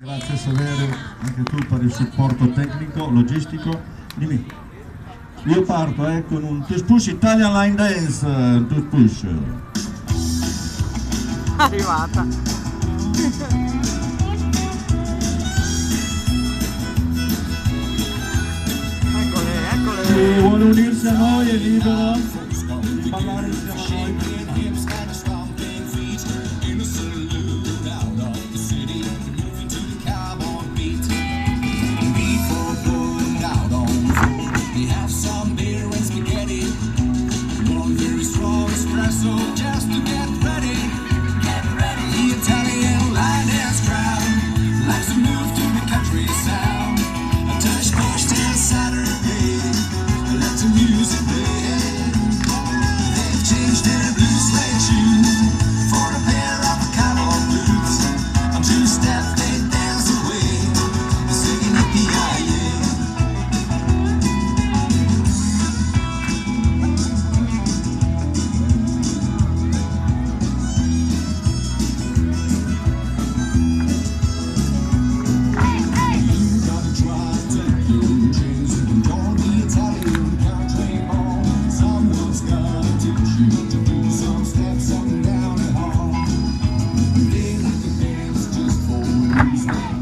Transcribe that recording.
Grazie Saverio, anche tu per il supporto tecnico, logistico. Dimmi. Io parto con un Tush Push Italian Line Dance, Tush Push. Arrivata. Eccole. Chi vuole unirsi a noi è libero di ballare insieme a noi. Just to get ready, the Italian line dance crowd likes to move to the country sound. A Tush Push till Saturday, let the music play. They've changed their blue suede shoes for a pair of cowboy boots. On two steps they dance away, singing yippee-yi-yi. Some steps up and down the hall. They like to dance just for a reason.